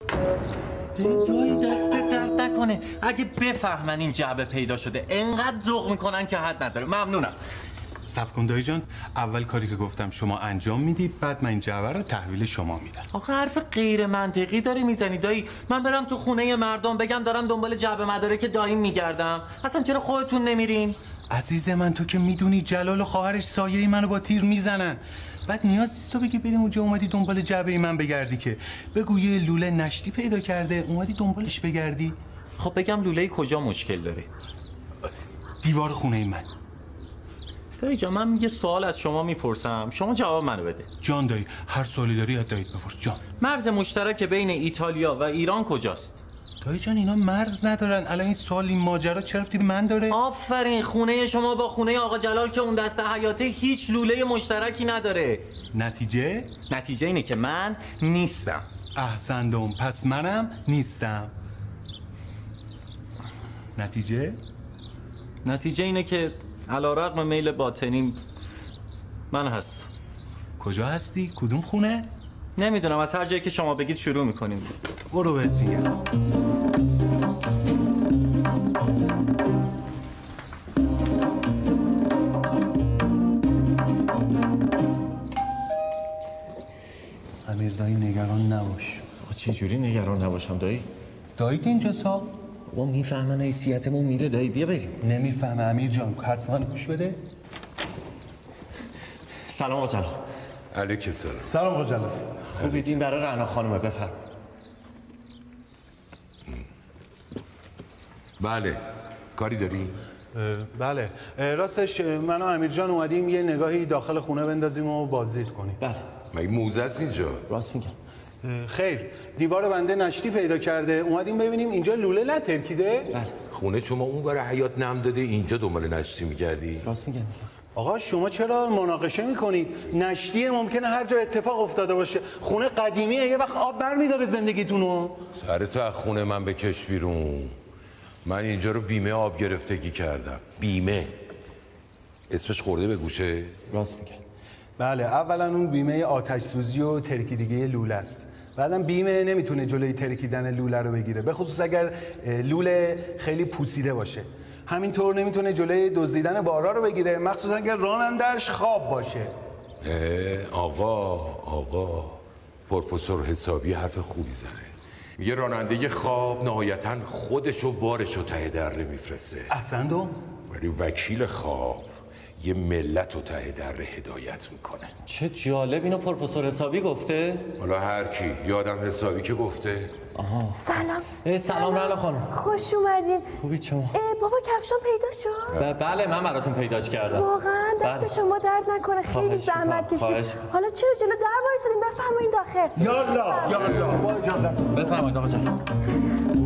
دایی دستت درد نکنه. اگه بفهمن این جعبه پیدا شده انقدر ذوق میکنن که حد نداره. ممنونم. صبر کن دایی جان، اول کاری که گفتم شما انجام میدی، بعد من این جعبه رو تحویل شما میدم. آخه حرف غیر منطقی داری میزنی دایی. من برم تو خونه مردم بگم دارم دنبال جعبه مدارک دایی میگردم؟ اصلا چرا خودتون نمیرین؟ عزیز من تو که میدونی جلال و خواهرش سایه منو با تیر میزنن. بعد نیاز نیست تو بگی بریم اونجا اومدی دنبال جعبه من بگردی، که بگو یه لوله نشتی پیدا کرده اومدی دنبالش بگردی. خب بگم لوله کجا مشکل داره؟ دیوار خونه من. دایی جان من یه سوال از شما میپرسم، شما جواب منو بده. جان دایی، هر سوالی داری از داییت بپرس. جان. مرز مشترک بین ایتالیا و ایران کجاست؟ دایی جان اینا مرز ندارن. الان این سوال، این ماجرا چه ربطی به من داره؟ آفرین، خونه شما با خونه آقا جلال که اون دسته حیاته هیچ لوله مشترکی نداره. نتیجه اینه که من نیستم. احسنتم، پس منم نیستم. نتیجه اینه که علیرغم میل باطنیم من هستم. کجا هستی؟ کدوم خونه؟ نمیدونم، از هر جایی که شما بگید شروع میکنیم. برو بهت میگم. امیر دایی نگران نباش. چه جوری نگران نباشم دایی؟ داییت اینجا سا؟ با میفهمن حیثیتمون میره دایی. بیا بریم. نمیفهمه امیر جان، حرف من گوش بده. سلام آقا جلال. علیک سلام. سلام آقا جلال. خوبید؟ این برای رعنا خانومه، بفرم. بله، کاری داری؟ بله، راستش من و امیر جان اومدیم یه نگاهی داخل خونه بندازیم و بازدید کنیم. بله. مگه موزه است اینجا؟ راست میگم. خیر، دیوار بنده نشتی پیدا کرده، اومدیم ببینیم اینجا لوله نترکیده. بله. خونه شما اون برای حیات نم داده، اینجا دنبال نشتی میگردی؟ راست میگم. آقا شما چرا مناقشه میکنید؟ نشتی ممکنه هر جا اتفاق افتاده باشه. خونه قدیمیه، یه وقت آب برمیداره زندگیتونو. سرتو از خونه من بکش بیرون. من اینجا رو بیمه آب گرفتگی کردم. بیمه اسمش خورده به گوشه؟ راست میگم. بله، اولا اون بیمه آتش سوزی و ترکیدگی لوله است. بعدم بیمه نمیتونه جلوی ترکیدن لوله رو بگیره، به خصوص اگر لوله خیلی پوسیده باشه. همینطور نمیتونه جلوی دزدیدن بارا رو بگیره، مخصوصا اگر راننده‌اش خواب باشه. آقا پروفسور حسابی حرف خوبی زنه. میگه راننده خواب نهایتاً خودشو بارشو ته دره میفرسته. احسنتم. ولی وکیل خواب یه ملت رو ته دره هدایت میکنه. چه جالب، اینو پروفسور حسابی گفته؟ حالا هر کی، یادم حسابی که گفته. آها. سلام. سلام رعنا خانم. خوش اومدین. خوبید شما؟ بابا کفشام پیدا شد؟ بله من براتون پیداش کردم. واقعا دست شما درد نکنه، خیلی زحمت کشید. حالا چرا جلو در وایسادین؟ بفرمایید داخل. یالا با اجازه. بفرمایید آقا جان.